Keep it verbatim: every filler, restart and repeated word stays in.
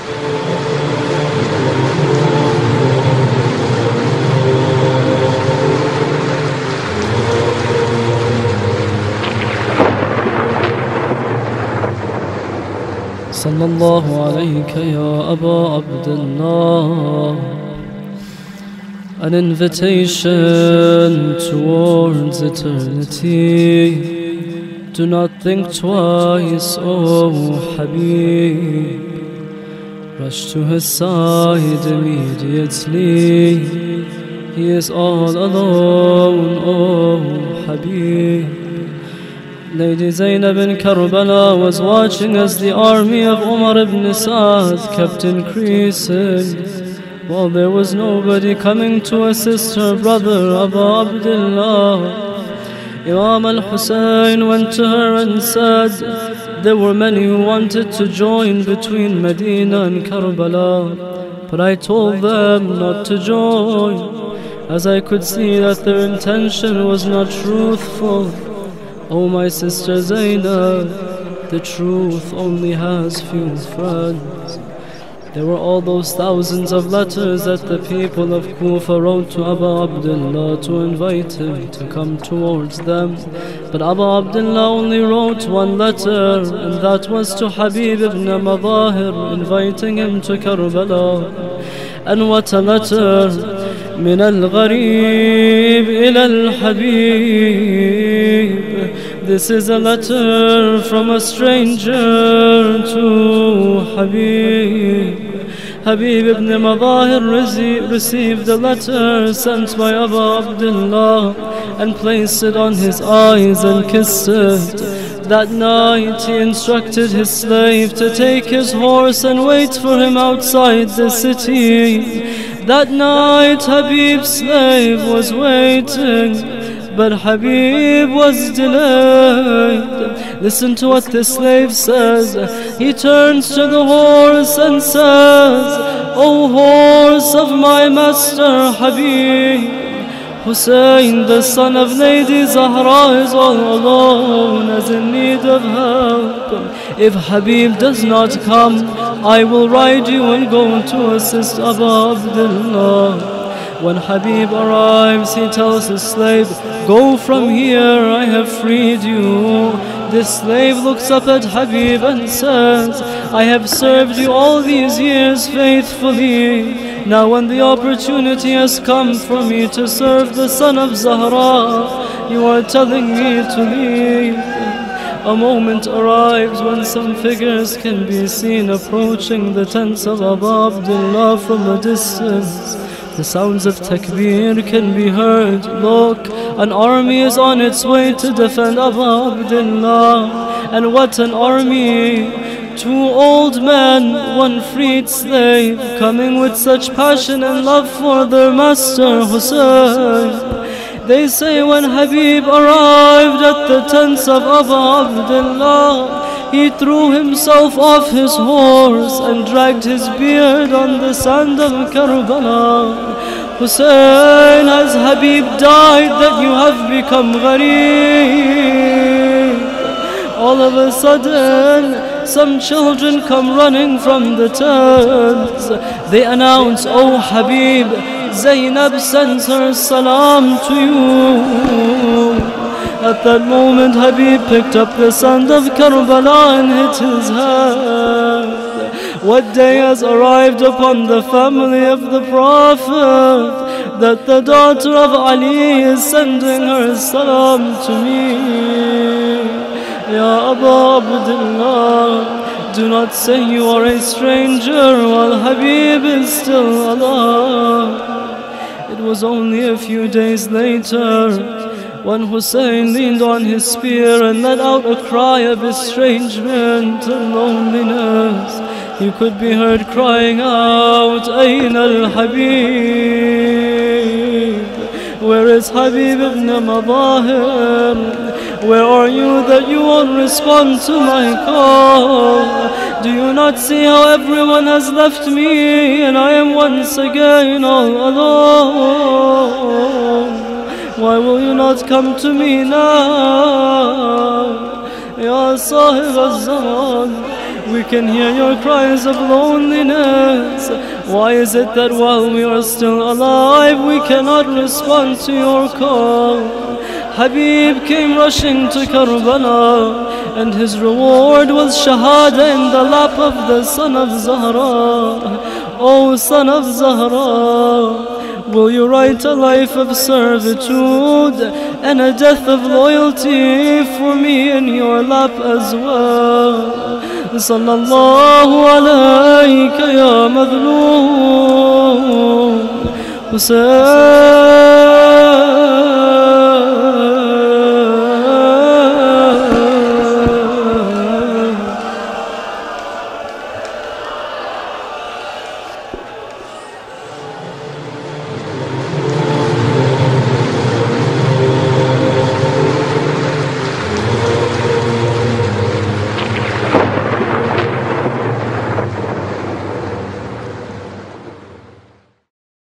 صلى الله عليك يا أبا عبد الله. An invitation towards eternity. Do not think twice, O Habib. Rush to his side immediately. He is all alone, O Habib. Lady Zainab in Karbala was watching as the army of Umar ibn Saad kept increasing, while there was nobody coming to assist her brother Abu Abdullah. Imam al-Hussein went to her and said there were many who wanted to join between Medina and Karbala, but I told them not to join, as I could see that their intention was not truthful. Oh my sister Zainab, the truth only has few friends. There were all those thousands of letters that the people of Kufa wrote to Abu Abdullah to invite him to come towards them. But Abu Abdullah only wrote one letter, and that was to Habib ibn Madahir, inviting him to Karbala. And what a letter! من الغريب إلى الحبيب. This is a letter from a stranger to Habib. Habib ibn Madahir received the letter sent by Abu Abdullah and placed it on his eyes and kissed it. That night he instructed his slave to take his horse and wait for him outside the city. That night Habib's slave was waiting, but Habib was delayed. Listen to what the slave says. He turns to the horse and says, O horse of my master Habib, Hussein, the son of Lady Zahra, is all alone, as in need of help. If Habib does not come, I will ride you and go to assist Abu Abdullah. When Habib arrives, he tells his slave, go from here, I have freed you. The slave looks up at Habib and says, I have served you all these years faithfully. Now when the opportunity has come for me to serve the son of Zahra, you are telling me to leave. A moment arrives when some figures can be seen approaching the tents of Abu Abdullah from a distance. The sounds of takbir can be heard. Look, an army is on its way to defend Abu Abdullah. And what an army! Two old men, one freed slave, coming with such passion and love for their master Hussein. They say when Habib arrived at the tents of Abu Abdullah, he threw himself off his horse and dragged his beard on the sand of Karbala. Hussein, has Habib died that you have become ghareeb? All of a sudden, some children come running from the tents. They announce, O Habib, Zainab sends her salam to you. At that moment, Habib picked up the sand of Karbala and hit his head. What day has arrived upon the family of the Prophet that the daughter of Ali is sending her salam to me? Ya Abu Abdullah, do not say you are a stranger while Habib is still alive. It was only a few days later when Hussein leaned on his spear and let out a cry of estrangement and loneliness. He could be heard crying out, Ayn al-Habib? Where is Habib ibn Madahir? Where are you that you won't respond to my call? Do you not see how everyone has left me and I am once again all alone? Why will you not come to me now? Ya Sahib al-Zaman, We can hear your cries of loneliness. Why is it that while we are still alive, we cannot respond to your call? Habib came rushing to Karbala, and his reward was Shahada in the lap of the son of Zahra. O son of Zahra, will you write a life of servitude and a death of loyalty for me in your lap as well? Sallallahu alayka ya madloom Hussein.